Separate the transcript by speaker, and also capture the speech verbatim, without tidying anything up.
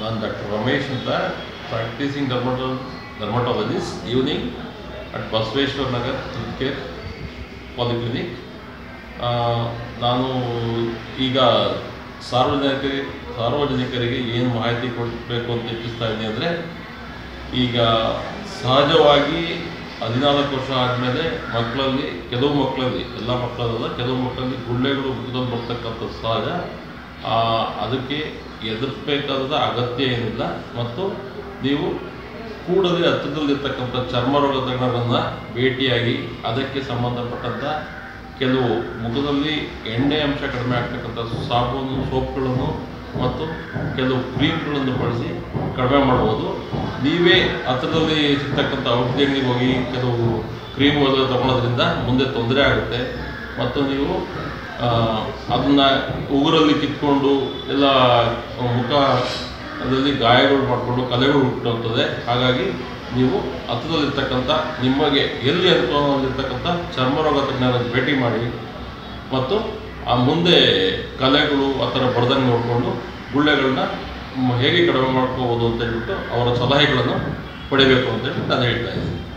Speaker 1: ನಾನು ಡಾಕ್ಟರ್ ರಮೇಶ್ ಅಂತ, practising dermato dermatologist evening at Basaveshwara Nagar health care polyclinic. ನಾನು ಈಗ ಸಾರ್ವಜನಿಕರಿಗೆ ಸಾರ್ವಜನಿಕರಿಗೆ ಏನು ಮಾಹಿತಿ ಕೊಡಬೇಕು ಅಂತ ಇಚ್ಛಿಸ್ತಾ ಇದ್ದೀನಿ ಅಂದರೆ, ಈಗ ಸಹಜವಾಗಿ ಹದಿನಾಲ್ಕು ವರ್ಷ ಆದಮೇಲೆ ಮಕ್ಕಳಲ್ಲಿ, ಕೆಲವು ಮಕ್ಕಳಲ್ಲಿ, ಎಲ್ಲ ಮಕ್ಕಳಲ್ಲ, ಕೆಲವು ಮಕ್ಕಳಲ್ಲಿ ಗುಳ್ಳೆಗಳು ಮುಖದಲ್ಲಿ ಬರ್ತಕ್ಕಂಥದ್ದು ಸಹಜ. ಅದಕ್ಕೆ ಎದುರಿಸಬೇಕಾದ ಅಗತ್ಯ ಏನಿಲ್ಲ. ಮತ್ತು ನೀವು ಕೂಡಲೇ ಹತ್ತಿರದಲ್ಲಿರ್ತಕ್ಕಂಥ ಚರ್ಮ ರೋಗ ತಜ್ಞರನ್ನು ಭೇಟಿಯಾಗಿ ಅದಕ್ಕೆ ಸಂಬಂಧಪಟ್ಟಂಥ ಕೆಲವು ಮುಖದಲ್ಲಿ ಎಣ್ಣೆ ಅಂಶ ಕಡಿಮೆ ಆಗ್ತಕ್ಕಂಥ ಸಾಬೂನು, ಸೋಪ್ಗಳನ್ನು ಮತ್ತು ಕೆಲವು ಕ್ರೀಮ್ಗಳನ್ನು ಬಳಸಿ ಕಡಿಮೆ ಮಾಡ್ಬೋದು. ನೀವೇ ಹತ್ತಿರದಲ್ಲಿ ಸಿಗ್ತಕ್ಕಂಥ ಔಷಧಿ ಅಂಗಡಿಗೆ ಹೋಗಿ ಕೆಲವು ಕ್ರೀಮ್ಗಳು ತಗೊಳ್ಳೋದ್ರಿಂದ ಮುಂದೆ ತೊಂದರೆ ಆಗುತ್ತೆ. ಮತ್ತು ನೀವು ಅದನ್ನು ಉಗುರಲ್ಲಿ ಕಿತ್ಕೊಂಡು ಎಲ್ಲ ಮುಖ ಅದರಲ್ಲಿ ಗಾಯಗಳು ಮಾಡಿಕೊಂಡು ಕಲೆಗಳು ಹುಟ್ಟುತ್ತದೆ. ಹಾಗಾಗಿ ನೀವು ಹತ್ತಿರದಲ್ಲಿರ್ತಕ್ಕಂಥ, ನಿಮಗೆ ಎಲ್ಲಿ ಅನುಕೂಲದಲ್ಲಿರ್ತಕ್ಕಂಥ ಚರ್ಮ ರೋಗ ತಜ್ಞರನ್ನು ಭೇಟಿ ಮಾಡಿ ಮತ್ತು ಆ ಮುಂದೆ ಕಲೆಗಳು ಆ ಥರ ಬರ್ದಂಗೆ ನೋಡಿಕೊಂಡು ಗುಳ್ಳೆಗಳನ್ನ ಹೇಗೆ ಕಡಿಮೆ ಮಾಡ್ಕೋಬೋದು ಅಂತ ಹೇಳ್ಬಿಟ್ಟು ಅವರ ಸಲಹೆಗಳನ್ನು ಪಡಿಬೇಕು ಅಂತೇಳಿ ನಾನು ಹೇಳ್ತಾ ಇದ್ದೀನಿ.